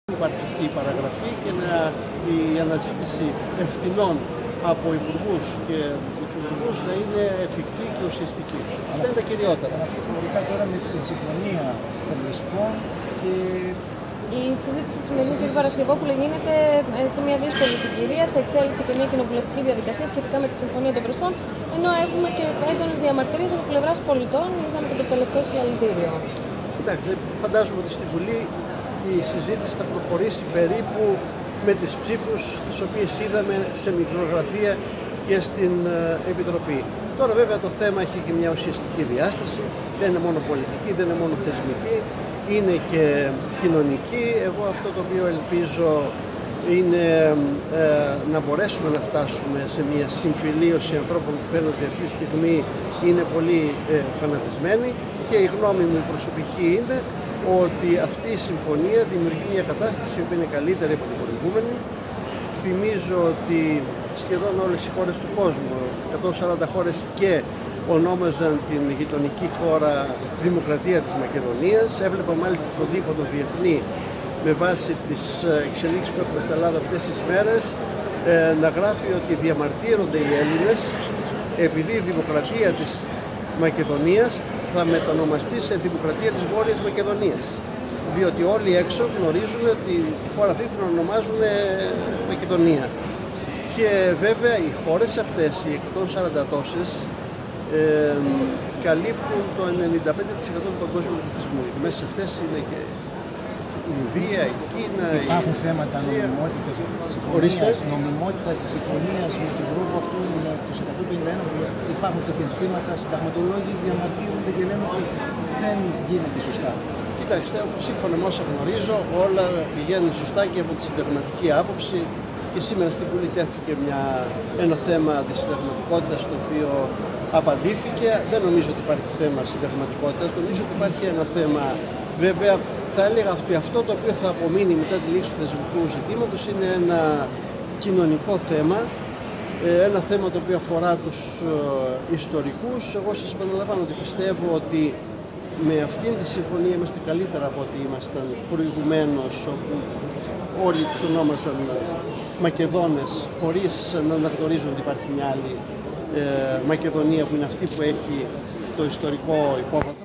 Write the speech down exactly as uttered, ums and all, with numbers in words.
υπάρχει αυτή η παραγραφή και να, η αναζήτηση ευθυνών από υπουργούς και υφυπουργούς να είναι εφικτή και ουσιαστική. Αυτά είναι τα κυριότερα. Αναφορικά τώρα με τη συμφωνία των Λεσπών και η συζήτηση σημερινή, κύριε Παρασκευόπουλε, γίνεται σε μια δύσκολη συγκυρία, σε εξέλιξη και μια κοινοβουλευτική διαδικασία σχετικά με τη Συμφωνία των Πρεσπών, ενώ έχουμε και έντονες διαμαρτυρίες από πλευράς πολιτών. Είδαμε και το τελευταίο συλλαλητήριο. Κοιτάξτε, φαντάζομαι ότι στη Βουλή η συζήτηση θα προχωρήσει περίπου με τις ψήφους τις οποίες είδαμε σε μικρογραφία και στην Επιτροπή. Τώρα βέβαια το θέμα έχει και μια ουσιαστική διάσταση, δεν είναι μόνο πολιτική, δεν είναι μόνο θεσμική, είναι και κοινωνική. Εγώ αυτό το οποίο ελπίζω είναι ε, να μπορέσουμε να φτάσουμε σε μια συμφιλίωση ανθρώπων που φαίνονται ότι αυτή τη στιγμή είναι πολύ ε, φανατισμένοι, και η γνώμη μου προσωπική είναι ότι αυτή η συμφωνία δημιουργεί μια κατάσταση που είναι καλύτερη από την προηγούμενη. Θυμίζω ότι σχεδόν όλες οι χώρες του κόσμου, εκατόν σαράντα χώρες, και ονόμαζαν την γειτονική χώρα Δημοκρατία της Μακεδονίας. Έβλεπα μάλιστα τον τύπο το διεθνή, με βάση τις εξελίξεις που έχουμε στην Ελλάδα αυτές τις μέρες, να γράφει ότι διαμαρτύρονται οι Έλληνες επειδή η Δημοκρατία της Μακεδονίας θα μετονομαστεί σε Δημοκρατία της Βόρειας Μακεδονίας. Διότι όλοι έξω γνωρίζουν ότι τη χώρα αυτή την ονομάζουν Μακεδονία. Και βέβαια οι χώρες αυτές, οι εκατόν σαράντα τόσες, ε, καλύπτουν το ενενήντα πέντε τοις εκατό του παγκόσμιου πληθυσμού. Οι μέσα σε αυτές είναι και η Ινδία, η Κίνα, υπάρχουν η θέματα νομιμότητας της συμφωνίας, νομιμότητας της συμφωνίας με τον γρόπο αυτού, με τους εκατόν πενήντα ένα. Υπάρχουν κάποια ζητήματα, συνταγματολόγοι διαμαρτύρονται και λένε ότι δεν γίνεται σωστά. Κοιτάξτε, σύμφωνα με όσα γνωρίζω, όλα πηγαίνουν σωστά και από τη συνταγματική άποψη. Και σήμερα στη Βουλή τέθηκε μια, ένα θέμα της συνταγματικότητας, το οποίο απαντήθηκε. Δεν νομίζω ότι υπάρχει θέμα συνταγματικότητας, νομίζω ότι υπάρχει ένα θέμα, βέβαια θα έλεγα ότι αυτό το οποίο θα απομείνει μετά τη λήξη του θεσμικού ζητήματος είναι ένα κοινωνικό θέμα, ένα θέμα το οποίο αφορά τους ιστορικούς. Εγώ σας επαναλαμβάνω ότι πιστεύω ότι με αυτήν τη συμφωνία είμαστε καλύτερα από ό,τι ήμασταν προηγουμένως, όπου όλοι τους ονόμαζαν Μακεδόνες χωρίς να αναγνωρίζουν ότι υπάρχει μια άλλη ε, Μακεδονία, που είναι αυτή που έχει το ιστορικό υπόβαθρο.